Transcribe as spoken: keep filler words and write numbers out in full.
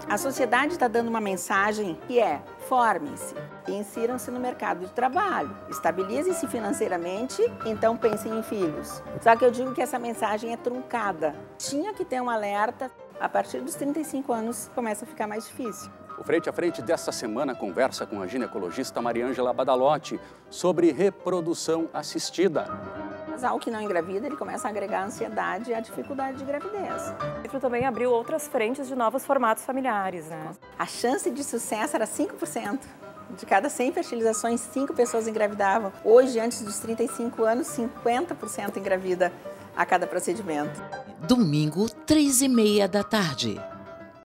A sociedade está dando uma mensagem que é: formem-se e insiram-se no mercado de trabalho, estabilizem-se financeiramente, então pensem em filhos. Só que eu digo que essa mensagem é truncada. Tinha que ter um alerta. A partir dos trinta e cinco anos começa a ficar mais difícil. O Frente a Frente desta semana conversa com a ginecologista Mariângela Badalotti sobre reprodução assistida. O casal que não engravida, ele começa a agregar a ansiedade e a dificuldade de gravidez. O livro também abriu outras frentes de novos formatos familiares, né? A chance de sucesso era cinco por cento. De cada cem fertilizações, cinco pessoas engravidavam. Hoje, antes dos trinta e cinco anos, cinquenta por cento engravida a cada procedimento. Domingo, três e meia da tarde.